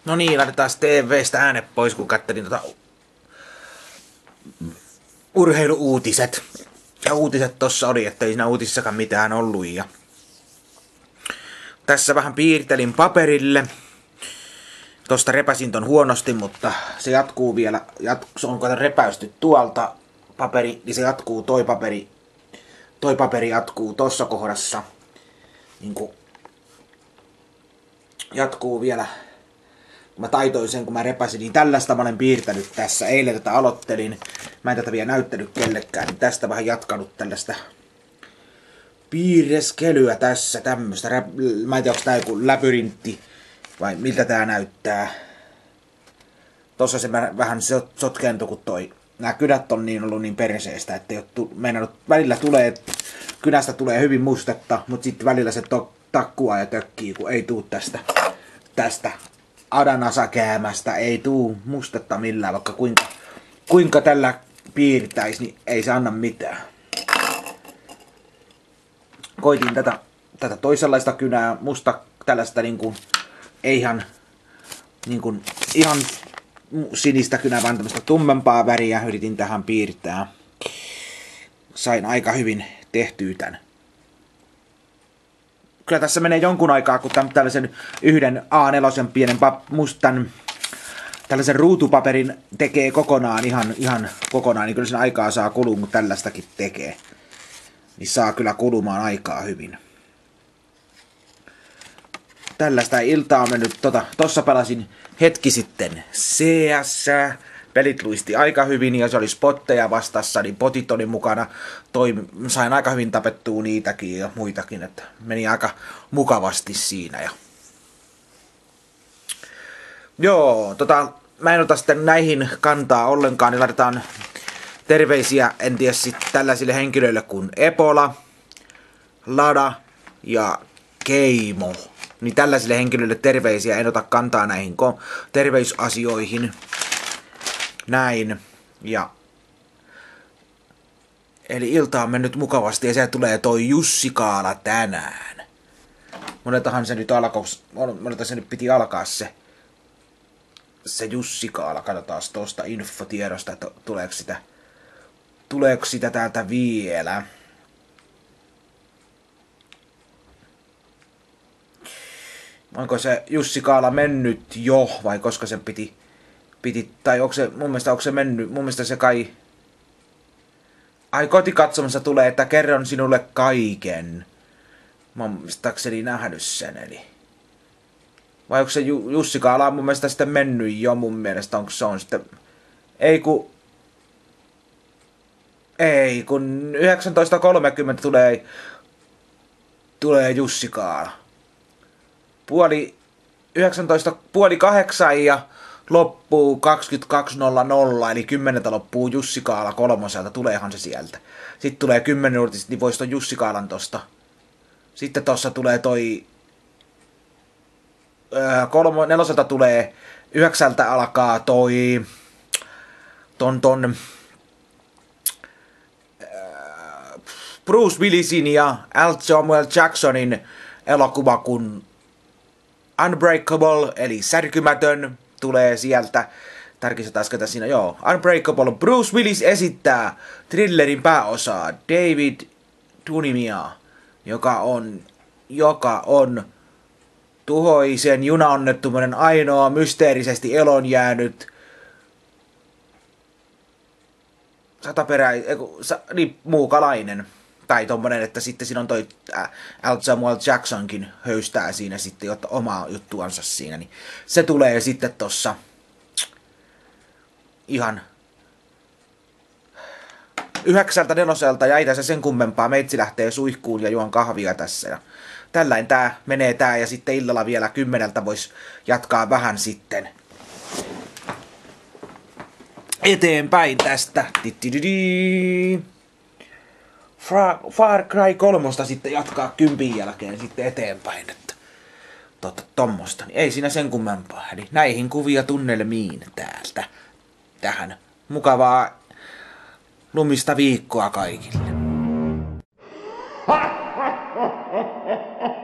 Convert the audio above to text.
No niin, laitetaan TV:stä äänet pois, kun kattelin urheiluuutiset. Ja uutiset tossa oli, että ei siinä uutisissakaan mitään ollut. Ja tässä vähän piirtelin paperille. Tosta repäsin ton huonosti, mutta se jatkuu vielä. Se on repäysty tuolta paperi, niin se jatkuu toi paperi jatkuu tossa kohdassa. Niinku jatkuu vielä. Mä taitoin sen, kun mä repäsin, niin tällaista mä olen piirtänyt tässä. Eilen tätä aloittelin. Mä en tätä vielä näyttänyt kellekään, niin tästä vähän jatkanut tällaista piirreskelyä tässä. Tämmöstä. Mä en tiedä, onko tää joku labyrintti vai miltä tää näyttää. Tossa se vähän sotkeentuu, kun nää kynät on ollut niin perseestä, että ei ole meinannut. Välillä kynästä tulee hyvin mustetta, mutta sitten välillä se takkua ja tökkii, kun ei tuu tästä adanasakäämästä, ei tuu mustetta millään, vaikka kuinka tällä piirtäisi, niin ei se anna mitään. Koitin tätä toisenlaista kynää, musta tällaista ihan sinistä kynää, vaan tämmöistä tummempaa väriä yritin tähän piirtää. Sain aika hyvin tehtyä tän. Kyllä tässä menee jonkun aikaa, kun tällaisen yhden A4 pienen mustan tällaisen ruutupaperin tekee kokonaan, ihan kokonaan, niin kyllä sen aikaa saa kulua, kun tällaistakin tekee. Niin saa kyllä kulumaan aikaa hyvin. Tällaista iltaa on mennyt, tossa pelasin hetki sitten CS. Pelit luisti aika hyvin ja se oli spotteja vastassa, niin potit oli mukana. Sain aika hyvin tapettua niitäkin ja muitakin, että meni aika mukavasti siinä. Ja joo, mä en ota sitten näihin kantaa ollenkaan, niin laitetaan terveisiä, en tiedä sitten tällaisille henkilöille kuin Epola, Lada ja Keimo. Niin tällaisille henkilöille terveisiä, en ota kantaa näihin terveysasioihin. Näin. Ja eli ilta on mennyt mukavasti ja sieltä tulee toi Jussi Kaala tänään. Moneltahan se nyt piti alkaa se Jussi Kaala. Katsotaan tuosta infotiedosta, että tuleeko sitä täältä vielä. Onko se Jussi Kaala mennyt jo vai koska sen piti tai onko se mennyt, mun mielestä se kai. Ai kotikatsomassa tulee, että kerron sinulle kaiken. Mä oon muistaakseni nähnyt sen, eli. Vai onko se Jussi Kaala on mun mielestä sitten mennyt jo mun mielestä, onko se on sitten. Ei kun 19.30 tulee Jussi Kaala. Puoli 8 ja loppuu 22.00, eli 10 loppuu Jussi Kaala 3. Tuleehan se sieltä. Sitten tulee 10 minuutista, niin voisi ton Jussi Kaalan tosta. Sitten tossa tulee toi 4 tulee 9 alkaa toi ton Bruce Willisin ja L. Samuel Jacksonin elokuva kun Unbreakable, eli särkymätön, tulee sieltä. Tarkistetaan ketä siinä. Joo, Unbreakable. Bruce Willis esittää thrillerin pääosaa David Dunimia, joka on tuhoisen junaonnettomuuden ainoa mysteerisesti elon jäänyt muukalainen. Tai tommonen, että sitten siinä on toi L. Samuel Jacksonkin höystää siinä sitten, jotta omaa juttuansa siinä. Niin se tulee sitten tossa ihan 9.4. ja ei tässä sen kummempaa. Meitsi lähtee suihkuun ja juon kahvia tässä. Ja tällainen menee ja sitten illalla vielä 10 voisi jatkaa vähän sitten eteenpäin tästä. Far Cry 3 sitten jatkaa 10 jälkeen sitten eteenpäin, että tommosta. Niin ei siinä sen kummempaa. Eli näihin kuvia tunnelmiin täältä. Tähän mukavaa lumista viikkoa kaikille.